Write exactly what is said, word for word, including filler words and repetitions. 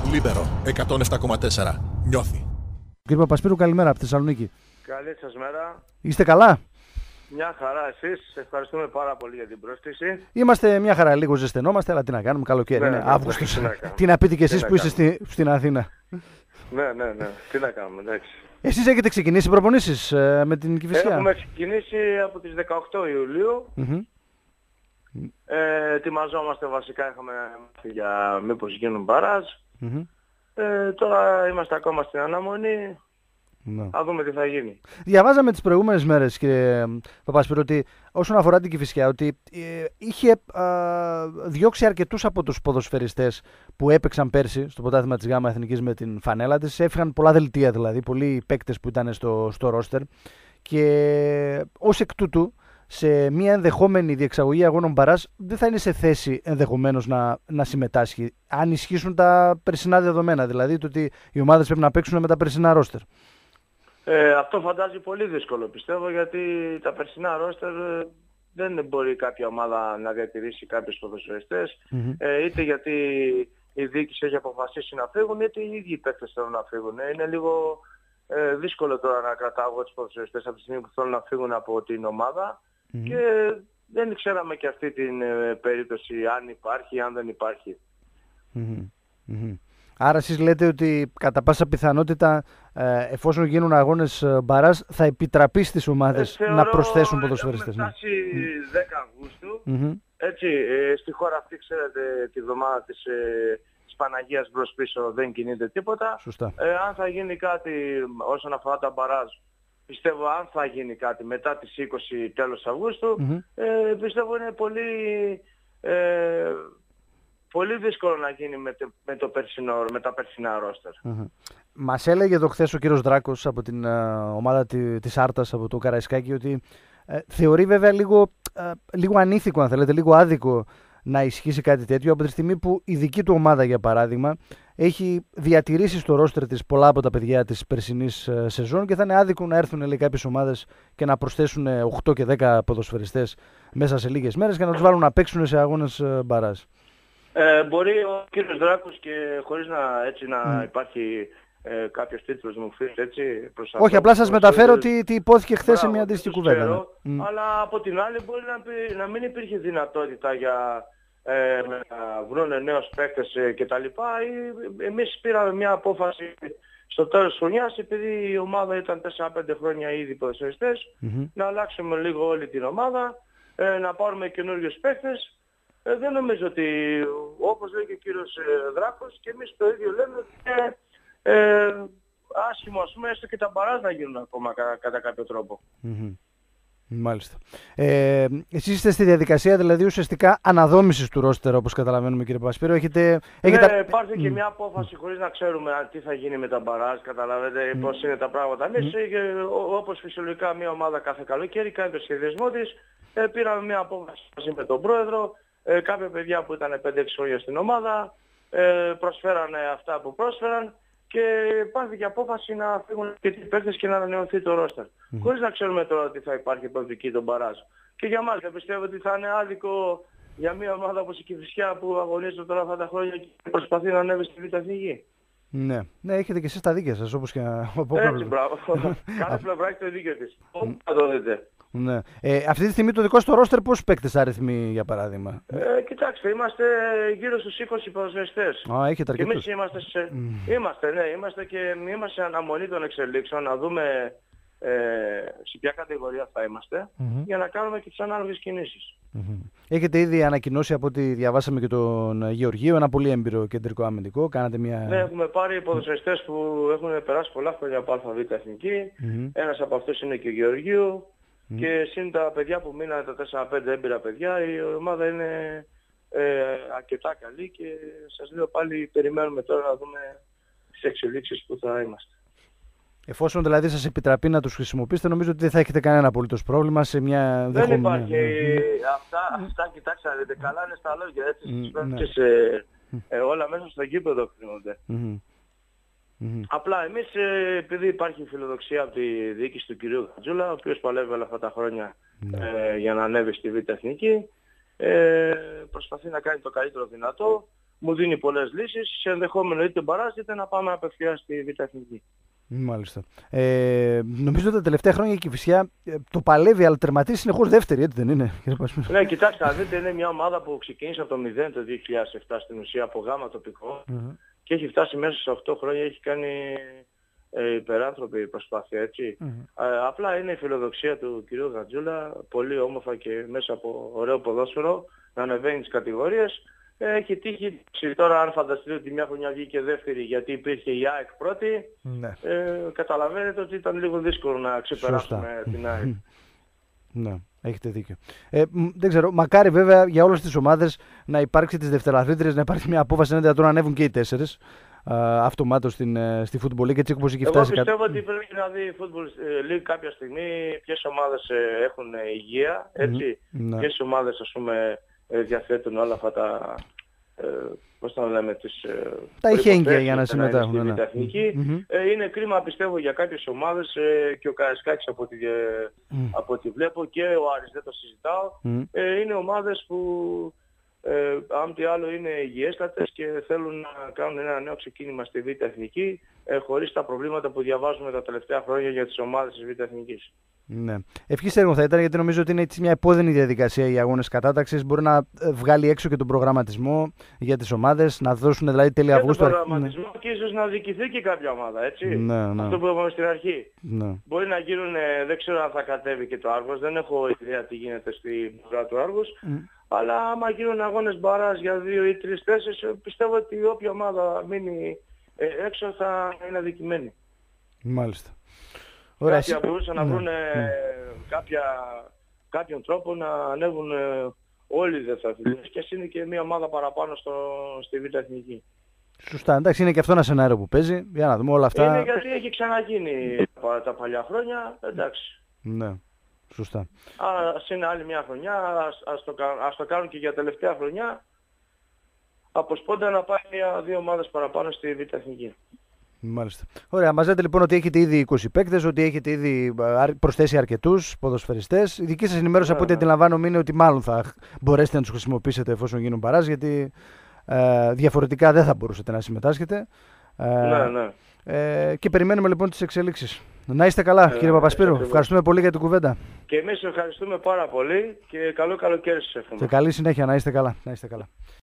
Λίμπερο εκατόν επτά κόμμα τέσσερα. Νιώθει. Κύριε Παπασπύρου, καλημέρα από Θεσσαλονίκη. Καλή σας μέρα. Είστε καλά? Μια χαρά εσείς. Ευχαριστούμε πάρα πολύ για την πρόσκληση. Είμαστε μια χαρά, λίγο ζεσθενόμαστε, αλλά τι να κάνουμε, καλοκαίρι Ναι, είναι, ναι, Αύγουστος. τι να κάνουμε. Τι να πείτε κι εσείς Τι που να είστε στη, στην Αθήνα. Ναι, ναι, ναι. Τι να κάνουμε, εντάξει. Εσείς έχετε ξεκινήσει προπονήσεις ε, με την Κηφισιά? Έχουμε ξεκινήσει από τις δεκαοκτώ Ιουλίου. Mm-hmm. Ε, ετοιμαζόμαστε βασικά, είχαμε μάθει για μήπως γίνουν μπαράζ. Mm-hmm. Ε, τώρα είμαστε ακόμα στην αναμονή. No. Θα δούμε τι θα γίνει. Διαβάζαμε τις προηγούμενες μέρες, κύριε Παπασπύρο, ότι όσον αφορά την Κηφισιά, ότι ε, είχε α, διώξει αρκετούς από τους ποδοσφαιριστές που έπαιξαν πέρσι στο πρωτάθλημα της ΓΑΜΑ Εθνικής με την φανέλα της. Έφυγαν πολλά δελτία δηλαδή, πολλοί παίκτες που ήταν στο, στο ρόστερ. Και ως εκ τούτου, σε μια ενδεχόμενη διεξαγωγή αγώνων μπαράζ, δεν θα είναι σε θέση ενδεχομένως να, να συμμετάσχει. Αν ισχύσουν τα περσινά δεδομένα, δηλαδή το ότι οι ομάδες πρέπει να παίξουν με τα περσινά ρόστερ. Ε, αυτό φαντάζει πολύ δύσκολο πιστεύω, γιατί τα περσινά ρόστερ δεν μπορεί κάποια ομάδα να διατηρήσει κάποιους ποδοσφαιριστές, Mm-hmm. ε, είτε γιατί η διοίκηση έχει αποφασίσει να φύγουν, είτε οι ίδιοι παίκτες θέλουν να φύγουν. Ε, είναι λίγο ε, δύσκολο τώρα να κρατάω τους ποδοσφαιριστές από τη στιγμή που θέλουν να φύγουν από την ομάδα. Mm-hmm. Και δεν ξέραμε και αυτή την ε, περίπτωση αν υπάρχει ή αν δεν υπάρχει. Mm-hmm. Mm-hmm. Άρα εσείς λέτε ότι κατά πάσα πιθανότητα ε, εφόσον γίνουν αγώνες μπαράζ θα επιτραπεί στις ομάδες ε, να προσθέσουν ποδοσφαιριστές. Έχουμε φτάσει mm. δέκα Αυγούστου. Mm-hmm. Έτσι, ε, στη χώρα αυτή ξέρετε τη βδομάδα της, ε, της Παναγίας μπρος πίσω δεν κινείται τίποτα. Σωστά. Ε, αν θα γίνει κάτι όσον αφορά τα μπαράζ, πιστεύω αν θα γίνει κάτι μετά τις είκοσι τέλος Αυγούστου, mm-hmm. ε, πιστεύω είναι πολύ... Ε, Πολύ δύσκολο να γίνει με, το, με, το περσινό, με τα περσινά ρόστερ. Mm-hmm. Μας έλεγε εδώ χθες ο κύριος Δράκος από την uh, ομάδα τη, της Άρτας, από το Καραϊσκάκι, ότι uh, θεωρεί βέβαια λίγο, uh, λίγο ανήθικο, αν θέλετε, λίγο άδικο να ισχύσει κάτι τέτοιο, από τη στιγμή που η δική του ομάδα, για παράδειγμα, έχει διατηρήσει στο ρόστερ της πολλά από τα παιδιά της περσινής uh, σεζόν και θα είναι άδικο να έρθουν, λέει, κάποιες ομάδες και να προσθέσουν οκτώ και δέκα ποδοσφαιριστές μέσα σε λίγες μέρες και να τους βάλουν να παίξουν σε αγώνες uh, μπαράζ. Ε, μπορεί ο κύριος Δράκος και χωρίς να, έτσι, να mm. υπάρχει ε, κάποιος τίτλος μου φύγει έτσι προς όχι, απλά σας μεταφέρω τι, τι υπόθηκε χθες σε μια αντίστοιχη κουβέντα. Ναι. Mm. Αλλά από την άλλη μπορεί να, πει, να μην υπήρχε δυνατότητα για ε, να βρουν νέους παίκτες ε, κτλ. Εμείς πήραμε μια απόφαση στο τέλος της χρονιάς, επειδή η ομάδα ήταν τέσσερα πέντε χρόνια ήδη ποδοσφαιριστές, mm-hmm. να αλλάξουμε λίγο όλη την ομάδα, ε, να πάρουμε καινούριους παίκτες. Ε, δεν νομίζω ότι, όπως λέει και ο κύριος ε, Δράκος, και εμείς το ίδιο λέμε ότι είναι ε, άσχημο, ας πούμε, έστω και τα μπαράζ να γίνουν ακόμα κατά, κατά κάποιο τρόπο. Mm-hmm. Μάλιστα. Ε, εσείς είστε στη διαδικασία, δηλαδή, ουσιαστικά αναδόμησης του ρόστερ, όπως καταλαβαίνουμε, κύριε Παπασπύρο. Έχετε, έχετε... Ναι, υπάρχει mm. και μια απόφαση χωρίς να ξέρουμε τι θα γίνει με τα μπαράζ, καταλαβαίνετε mm. πώς είναι τα πράγματα. Εμείς, mm. όπως φυσιολογικά μια ομάδα κάθε καλοκαίρι κάνει το σχεδιασμό της, ε, πήραμε μια απόφαση μαζί με τον πρόεδρο. Ε, κάποια παιδιά που ήταν πέντε έξι χρόνια στην ομάδα ε, προσφέρανε αυτά που πρόσφεραν και υπάρχει και απόφαση να φύγουν και οι παίκτες και να ανανεωθεί το ρόστερ. Mm-hmm. Χωρίς να ξέρουμε τώρα ότι θα υπάρχει προοπτική τον μπαράζ. Και για μας δεν πιστεύω ότι θα είναι άδικο για μια ομάδα όπως η Κηφισιά που αγωνίζεται τώρα αυτά τα χρόνια και προσπαθεί να ανέβει στη Β' Εθνική. Ναι, ναι, έχετε και εσείς τα δίκαια σας, όπως και από έτσι, μπράβο. Κάθε πλευρά έχει το δίκαιο της. Όπου θα το δείτε. Ναι. Ε, αυτή τη στιγμή το δικό στο ρόστερ πόσους παίκτες αριθμοί, για παράδειγμα? Ε, κοιτάξτε, είμαστε γύρω στους είκοσι ποδοσφαιριστές. Α, έχετε αρκετούς. Και εμείς είμαστε, σε... mm. είμαστε, ναι, είμαστε και είμαστε σε αναμονή των εξελίξεων, να δούμε ε, σε ποια κατηγορία θα είμαστε, mm-hmm. για να κάνουμε και τις ανάλογες κινήσεις. Mm-hmm. Έχετε ήδη ανακοινώσει, από ό,τι διαβάσαμε, και τον Γεωργίο, ένα πολύ έμπειρο κεντρικό αμυντικό. Κάνατε μια... Ναι, έχουμε πάρει ποδοσφαιριστές που έχουν περάσει πολλά χρόνια από ΑΒ Εθνική. Mm-hmm. Ένας από αυτούς είναι και ο Γεωργίου. Mm. Και συν τα παιδιά που μείνανε, τα τέσσερα πέντε έμπειρα παιδιά, η ομάδα είναι ε, αρκετά καλή και σας λέω πάλι περιμένουμε τώρα να δούμε τις εξελίξεις που θα είμαστε. Εφόσον δηλαδή σας επιτραπεί να τους χρησιμοποιήσετε, νομίζω ότι δεν θα έχετε κανένα απολύτως πρόβλημα σε μια δεν υπάρχει. Mm. Αυτά, αυτά κοιτάξτε, καλά είναι στα λόγια, έτσι, mm, ναι. Και σε, ε, όλα μέσα στο γήπεδο κρίνονται. Mm-hmm. Mm-hmm. Απλά εμείς, ε, επειδή υπάρχει φιλοδοξία από τη διοίκηση του κυρίου Χατζούλα, ο οποίος παλεύει όλα αυτά τα χρόνια mm-hmm. ε, για να ανέβει στη Β' Εθνική, ε, προσπαθεί να κάνει το καλύτερο δυνατό. μου δίνει πολλές λύσεις, σε ενδεχόμενο είτε μπαράζ είτε να πάμε απευθείας στη Β' Εθνική. Μάλιστα. Ε, νομίζω ότι τα τελευταία χρόνια η Κηφισιά το παλεύει, αλλά τερματίζει συνεχώς δεύτερη, έτσι δεν είναι? Ναι, κοιτάξτε, αν δείτε, είναι μια ομάδα που ξεκίνησε από το μηδέν το δύο χιλιάδες επτά στην ουσία από γάμα τοπικό mm-hmm. και έχει φτάσει μέσα σε οκτώ χρόνια, έχει κάνει ε, υπεράνθρωπη προσπάθεια, έτσι. Mm-hmm. Ε, απλά είναι η φιλοδοξία του κυρίου Γατζούλα, πολύ όμορφα και μέσα από ωραίο ποδόσφαιρο, να ανεβαίνει τις κατηγορίες. Έχει τύχει τώρα, αν φανταστείτε ότι μια χρονιά βγήκε δεύτερη γιατί υπήρχε η ΑΕΚ πρώτη, ναι. ε, καταλαβαίνετε ότι ήταν λίγο δύσκολο να ξεπεράσουμε Σωστά. την ΑΕΚ. Ναι, έχετε δίκιο. Ε, δεν ξέρω, μακάρι βέβαια για όλες τις ομάδες να υπάρξει τις δευτεραθλήτριες, να υπάρχει μια απόφαση να να ανέβουν και οι τέσσερις αυτομάτως στην, στη Football League, έτσι όπως έχει φτάσει. Εγώ πιστεύω ότι πρέπει να δει η Football League κάποια στιγμή ποιες ομάδες έχουν υγεία, έτσι, mm, ναι. ποιες ομάδες ας πούμε διαθέτουν όλα αυτά τα, ε, πώς θα λέμε, τις τα ειχέγγυα για να συμμετέχουν. Ναι. Mm-hmm. Ε, είναι κρίμα πιστεύω για κάποιες ομάδες ε, και ο Καραϊσκάκης από ό,τι mm. από ό,τι βλέπω και ο Άρης δεν το συζητάω. Mm. Ε, είναι ομάδες που ε, αν τι άλλο είναι υγιέστατες και θέλουν να κάνουν ένα νέο ξεκίνημα στη Β' Εθνική ε, χωρίς τα προβλήματα που διαβάζουμε τα τελευταία χρόνια για τις ομάδες της Β' Εθνικής. Ναι. Ευχής έργο θα ήταν, γιατί νομίζω ότι είναι έτσι μια επώδυνη διαδικασία οι αγώνες κατάταξης. Μπορεί να βγάλει έξω και τον προγραμματισμό για τις ομάδες, να δώσουν δηλαδή τέλη Αυγούστου. Τον προγραμματισμό ναι. και ίσως να διοικηθεί και κάποια ομάδα, έτσι. Ναι, ναι. Αυτό που είπαμε στην αρχή. Ναι. Μπορεί να γίνουν, δεν ξέρω αν θα κατέβει και το Άργος, δεν έχω ιδέα τι γίνεται στην πλευρά του Άργους. Mm. Αλλά άμα γίνουν αγώνες μπαράζ για δύο ή τρεις θέσεις, πιστεύω ότι όποια ομάδα μείνει έξω θα είναι αδικημένη. Μάλιστα. Κάποια μπορούσαν να βρουν ναι. κάποια, κάποιον τρόπο να ανέβουν όλοι οι δευτεραθλητές και ας είναι και μια ομάδα παραπάνω στο, στη Β' Εθνική. Σωστά, εντάξει, είναι και αυτό ένα σενάριο που παίζει. Για να δούμε όλα αυτά. Είναι γιατί έχει ξαναγίνει τα παλιά χρόνια, εντάξει. Ναι, σωστά. Ας είναι άλλη μια χρονιά, ας, ας, το, ας το κάνουν και για τελευταία χρονιά. Από σπόντα να πάει μια-δύο ομάδες παραπάνω στη Β' Εθνική. Μάλιστα. Ωραία, μας λέτε λοιπόν ότι έχετε ήδη είκοσι παίκτες, ότι έχετε ήδη προσθέσει αρκετούς ποδοσφαιριστές. Η δική σας ενημέρωση yeah, από ό,τι yeah. αντιλαμβάνομαι είναι ότι μάλλον θα μπορέσετε να τους χρησιμοποιήσετε εφόσον γίνουν μπαράζ, γιατί ε, διαφορετικά δεν θα μπορούσατε να συμμετάσχετε. Ε, ναι, ναι. Ε, και περιμένουμε λοιπόν τις εξελίξεις. Να είστε καλά, ε, κύριε Παπασπύρου. Ε, ευχαριστούμε πολύ για την κουβέντα. Και εμείς ευχαριστούμε πάρα πολύ και καλό καλοκαίρι σας εύχομαι. Και καλή συνέχεια, να είστε καλά. Να είστε καλά.